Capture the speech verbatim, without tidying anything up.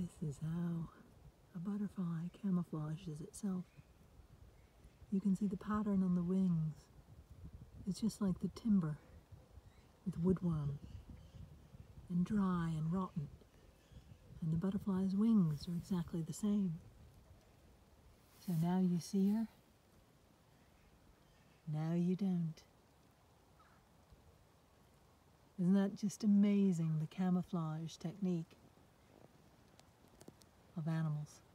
This is how a butterfly camouflages itself. You can see the pattern on the wings. It's just like the timber with woodworm and dry and rotten. And the butterfly's wings are exactly the same. So now you see her, now you don't. Isn't that just amazing, the camouflage technique of animals?